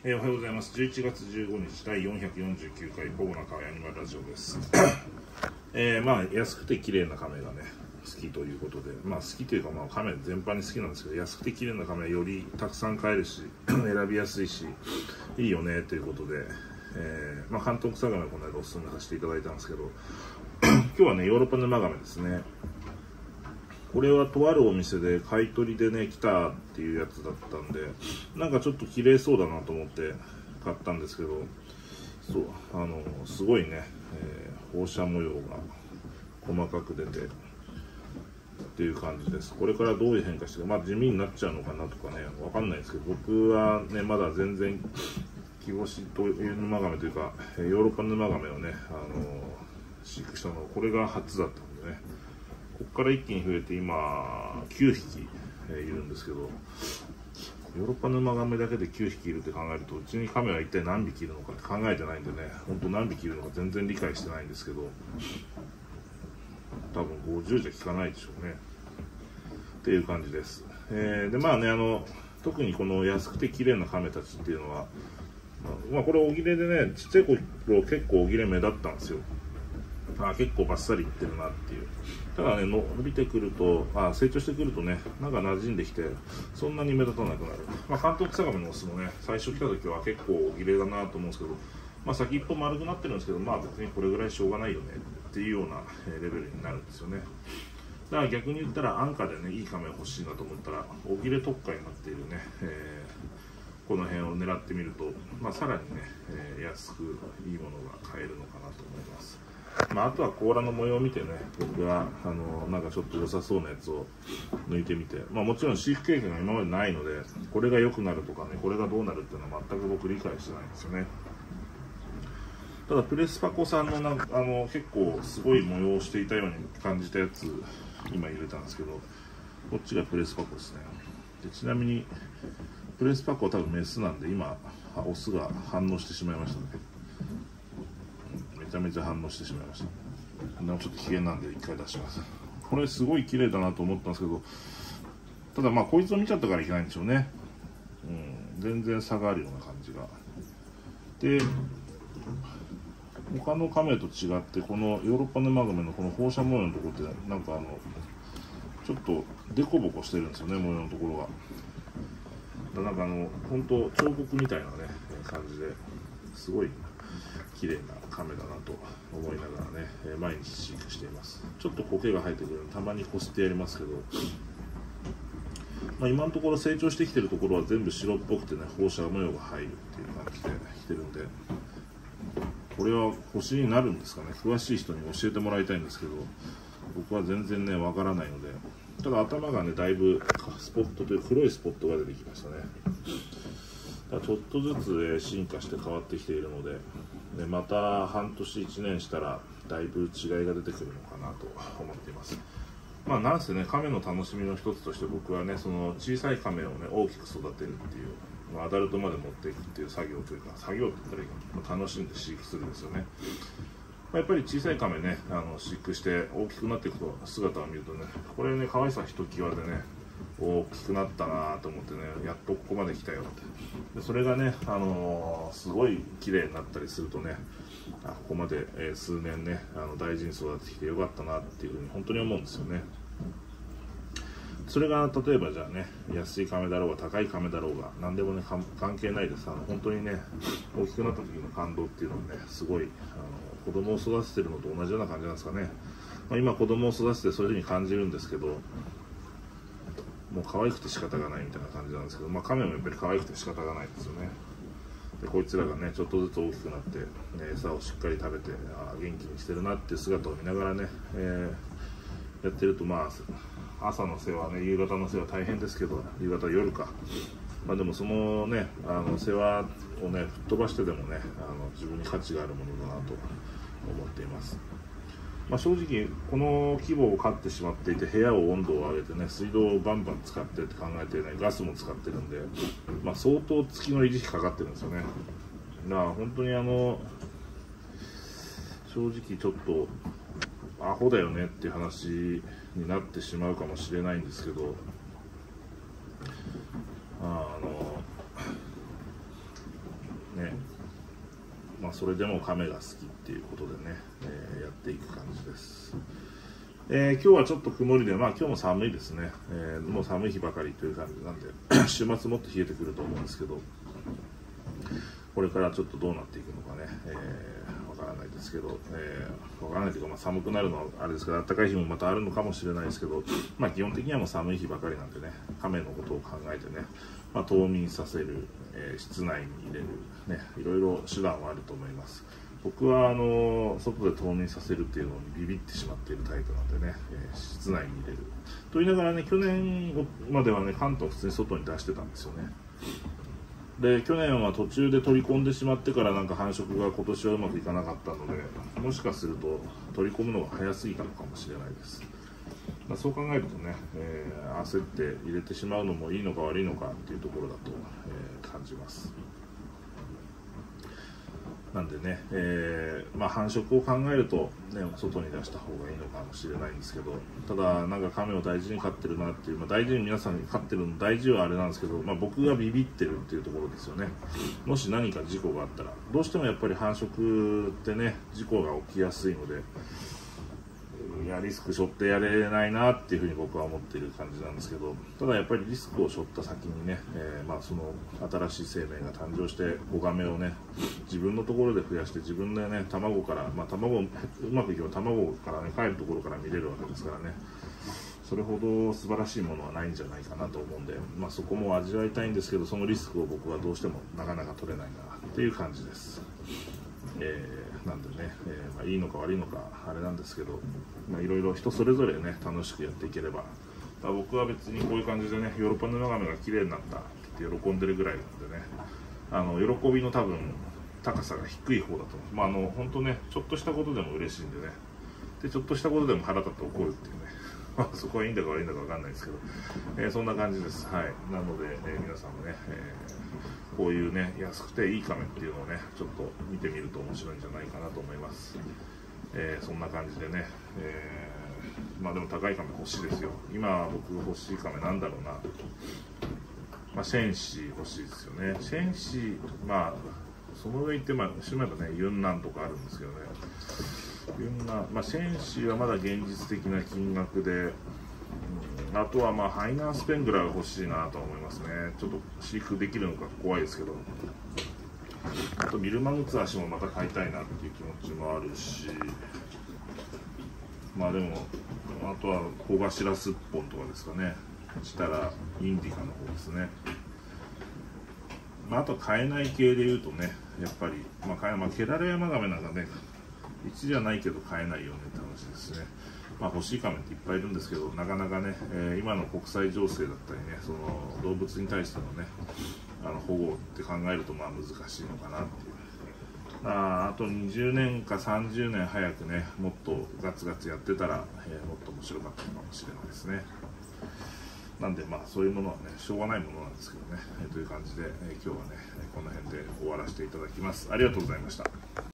おはようございます。11月15日第449回ポゴな川アニマルラジオです。安くて綺麗な亀がね好きということで、好きというか亀全般に好きなんですけど、安くて綺麗な亀はよりたくさん買えるし選びやすいしいいよねということで、関東草亀をこの間おすすめさせていただいたんですけど今日はねヨーロッパ沼亀ですね。これはとあるお店で買い取りでね来たっていうやつだったんで、なんかちょっと綺麗そうだなと思って買ったんですけど、すごいね、放射模様が細かく出てっていう感じです。これからどういう変化して地味になっちゃうのかなとかねわかんないですけど、僕はねまだ全然キボシという沼亀というかヨーロッパ沼亀をね飼育したのこれが初だったんでね、ここから一気に増えて今9匹いるんですけど、ヨーロッパ沼亀だけで9匹いるって考えると、うちに亀は一体何匹いるのかって考えてないんでね、本当何匹いるのか全然理解してないんですけど、多分50じゃ効かないでしょうねっていう感じです。特にこの安くて綺麗な亀たちっていうのは、これ尾切れでね、ちっちゃい頃結構尾切れ目立ったんですよ。結構バッサリいってるなっていう。ただね、伸びてくると成長してくるとね、なんか馴染んできてそんなに目立たなくなる。関東草亀のオスもね、最初来た時は結構尾切れだなと思うんですけど、先っぽ丸くなってるんですけど、別にこれぐらいしょうがないよねっていうようなレベルになるんですよね。だから逆に言ったら安価でねいい亀が欲しいなと思ったら尾切れ特化になっているね、この辺を狙ってみると、さらにね、安くいいものが買えるのかなと思います。あとは甲羅の模様を見てね、僕はなんかちょっと良さそうなやつを抜いてみて、もちろん飼育経験が今までないので、これが良くなるとかね、これがどうなるっていうのは全く僕理解してないんですよね。ただプレスパコさんの結構すごい模様をしていたように感じたやつ今入れたんですけど、こっちがプレスパコですね。でちなみにプレスパコは多分メスなんで、今オスが反応してしまいましたね。めちゃめちゃ反応してしまいました。ちょっと危険なんで一回出します。これすごい綺麗だなと思ったんですけど、ただこいつを見ちゃったからいけないんでしょうね。全然差があるような感じが。で他の亀と違って、このヨーロッパ沼亀のこの放射模様のところってなんかちょっとデコボコしてるんですよね、模様のところが。なんか本当彫刻みたいなね感じですごい綺麗な亀だなと思いながらね、毎日飼育しています。ちょっと苔が生えてくるのでたまにこすってやりますけど、今のところ成長してきてるところは全部白っぽくてね、放射模様が入るっていう感じで来てるんで、これは星になるんですかね。詳しい人に教えてもらいたいんですけど、僕は全然ねわからないので。ただ頭がねだいぶスポットという黒いスポットが出てきましたね。ちょっとずつ進化して変わってきているので、また半年1年したらだいぶ違いが出てくるのかなと思っています。なんせね亀の楽しみの一つとして、僕はねその小さい亀をね大きく育てるっていう、アダルトまで持っていくっていう作業というか、作業って言ったらいいか、楽しんで飼育するんですよね。やっぱり小さい亀ね飼育して大きくなっていくと姿を見るとね、これね可愛さひときわでね、大きくなったなと思ってね、やっとここまで来たよって。でそれがね、すごい綺麗になったりするとね、ここまで、数年ね大事に育ってきてよかったなっていうふうに本当に思うんですよね。それが例えばじゃあね、安い亀だろうが高い亀だろうが何でもね関係ないです。本当にね大きくなった時の感動っていうのはね、すごい子供を育ててるのと同じような感じなんですかね。今子供を育ててそういうふうに感じるんですけど、もう可愛くて仕方がないみたいな感じなんですけど、亀もやっぱり可愛くて仕方がないですよね。でこいつらがねちょっとずつ大きくなって、餌をしっかり食べて元気にしてるなっていう姿を見ながらね、やってると朝の世話ね、夕方の世話大変ですけど、夕方夜か、でもそのね世話をね吹っ飛ばしてでもね自分に価値があるものだなと思っています。正直この規模を飼ってしまっていて、部屋を温度を上げてね水道をバンバン使ってって考えてね、ガスも使ってるんで、相当月の維持費かかってるんですよね。だから本当に正直ちょっとアホだよねっていう話になってしまうかもしれないんですけど、 それでも亀が好きっていうことでね、やっていく感じです。今日はちょっと曇りで、今日も寒いですね、もう寒い日ばかりという感じなんで週末もっと冷えてくると思うんですけど、これからちょっとどうなっていくのかね、わからないですけど、わからないというか、寒くなるのはあれですけど、暖かい日もまたあるのかもしれないですけど、基本的にはもう寒い日ばかりなんでね、亀のことを考えてね、冬眠させる、室内に入れる、ね、いろいろ手段はあると思います。僕は外で冬眠させるっていうのにビビってしまっているタイプなんでね、室内に入れると言いながらね、去年まではね、関東普通に外に出してたんですよね。で、去年は途中で取り込んでしまってから繁殖が今年はうまくいかなかったので、もしかすると取り込むのが早すぎたのかもしれないです。そう考えるとね、焦って入れてしまうのもいいのか悪いのかっていうところだと、感じます。なんでね、繁殖を考えると、ね、外に出した方がいいのかもしれないんですけど、ただ亀を大事に飼ってるなっていう、大事に皆さん飼ってるの大事はあれなんですけど、僕がビビってるっていうところですよね。もし何か事故があったら、どうしてもやっぱり繁殖ってね、事故が起きやすいので、リスク背負ってやれないなっていうふうに僕は思っている感じなんですけど、ただやっぱりリスクを背負った先にね、その新しい生命が誕生して子亀をね、自分のところで増やして自分でね、卵から、卵うまくいけば卵からね、帰るところから見れるわけですからね、それほど素晴らしいものはないんじゃないかなと思うんで、そこも味わいたいんですけど、そのリスクを僕はどうしてもなかなか取れないなっていう感じです。なんでね、いいのか悪いのかあれなんですけど、いろいろ人それぞれね、楽しくやっていければ、僕は別にこういう感じでね、ヨーロッパのナガメが綺麗になったって喜んでるぐらいなんでね、喜びの多分高さが低い方だと思う。本当ね、ちょっとしたことでも嬉しいんでね、でちょっとしたことでも腹立って怒るっていうねそこはいいんだか悪いんだか分かんないですけど、そんな感じです。はい。なので、皆さんもね、こういうね、安くていい亀っていうのをね、ちょっと見てみると面白いんじゃないかなと思います。そんな感じでね、でも高い亀欲しいですよ。今僕欲しい亀なんだろうな。シェンシー欲しいですよね。シェンシー、その上行って、島だね、ユンナンとかあるんですけどね。ユンナン、シェンシーはまだ現実的な金額で、あとはハイナースペンぐらいは欲しいなと思いますね。ちょっと飼育できるのか怖いですけど、あとミルマグツアシもまた飼いたいなっていう気持ちもあるし、でもあとはコガシラスッポンとかですかね。したらインディカの方ですね。あとは飼えない系でいうとね、やっぱりケラレヤマガメなんかね、1じゃないけど飼えないよねって話ですね。欲しい亀っていっぱいいるんですけど、なかなかね、今の国際情勢だったりね、その動物に対してのね、保護って考えると難しいのかなっていう。あと20年か30年早くね、もっとガツガツやってたら、もっと面白かったのかもしれないですね。なんでそういうものはね、しょうがないものなんですけどね、という感じで、今日はね、この辺で終わらせていただきます。ありがとうございました。